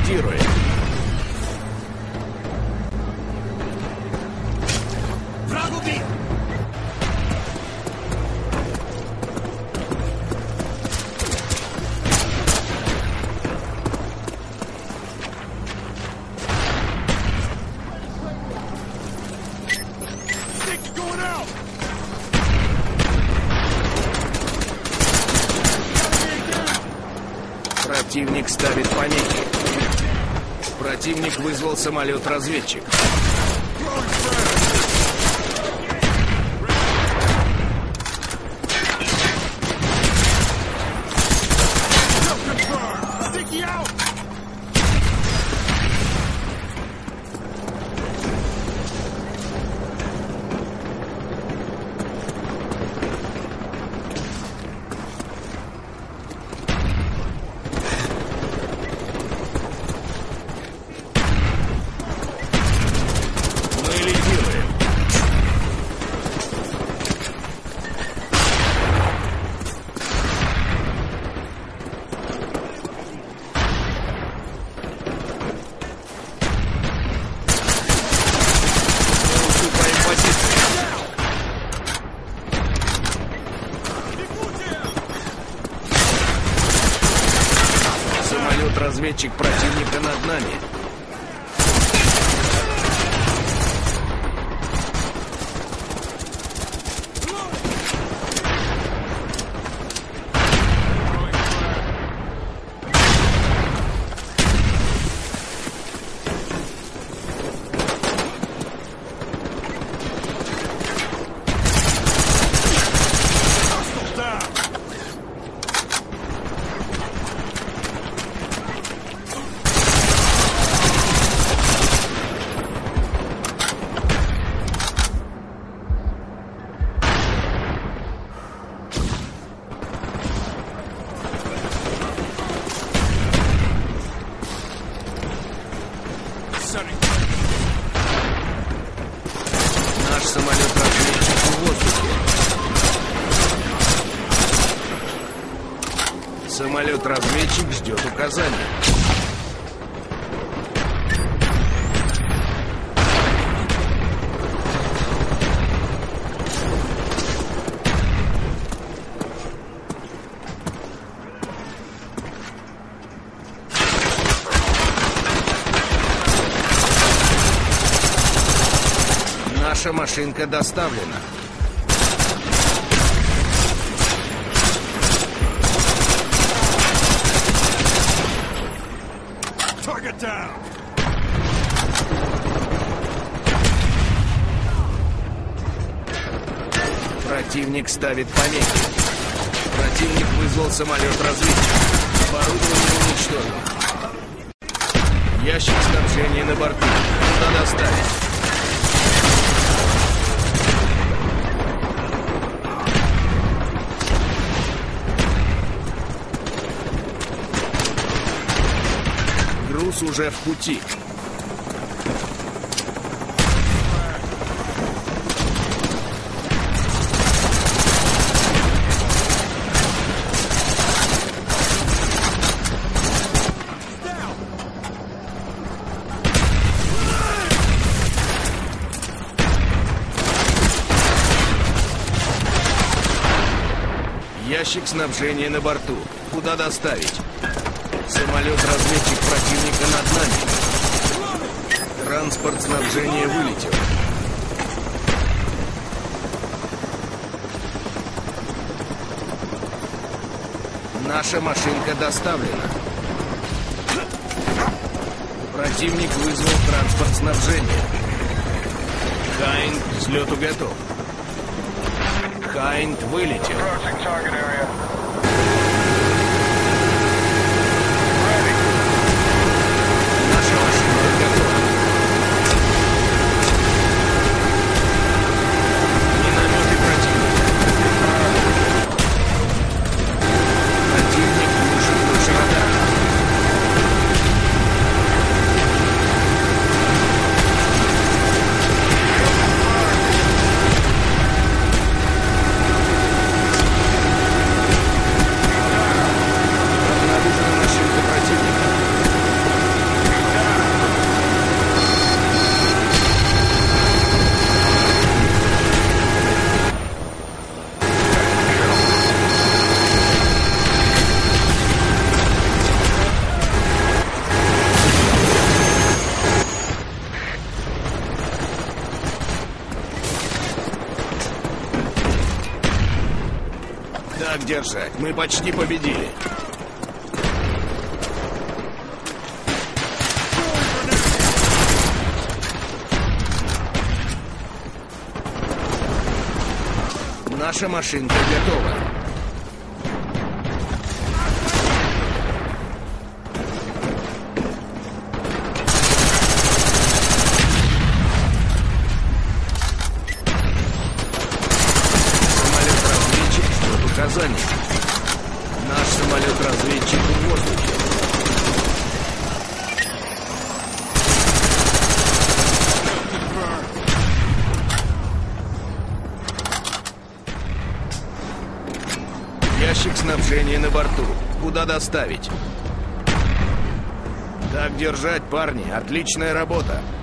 ликвидируем. Враг убит! Противник ставит помехи. Противник вызвал самолет-разведчик. Разведчик противника над нами. Наш самолет-разведчик в воздухе. Самолет-разведчик ждет указания. Наша машинка доставлена. Противник ставит помехи. Противник вызвал самолет-разведчик. Оборудование уничтожено. Ящик снабжения на борту. Куда доставить? Груз уже в пути. Ящик снабжения на борту. Куда доставить? Самолет-разведчик противника над нами. Транспорт снабжения вылетел. Наша машинка доставлена. Противник вызвал транспорт снабжения. Хайнд к взлету готов. Хайнд вылетел. Наша машина готова. Минометы противника. Противник глушит наш радар. держать. Мы почти победили. Наша машинка готова. Самолет-разведчик ждет указаний. Наш самолет-разведчик в воздухе. Ящик снабжения на борту. Куда доставить? Так держать, парни. Отличная работа.